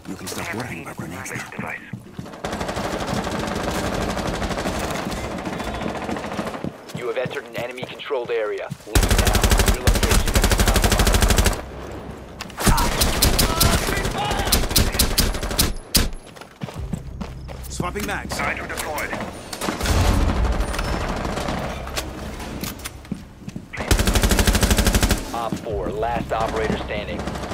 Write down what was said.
You can stop worrying about grenades now. Device. You have entered an enemy-controlled area. Leave now. Your location is compromised. Swapping mags. Hydro deployed. Op 4, last operator standing.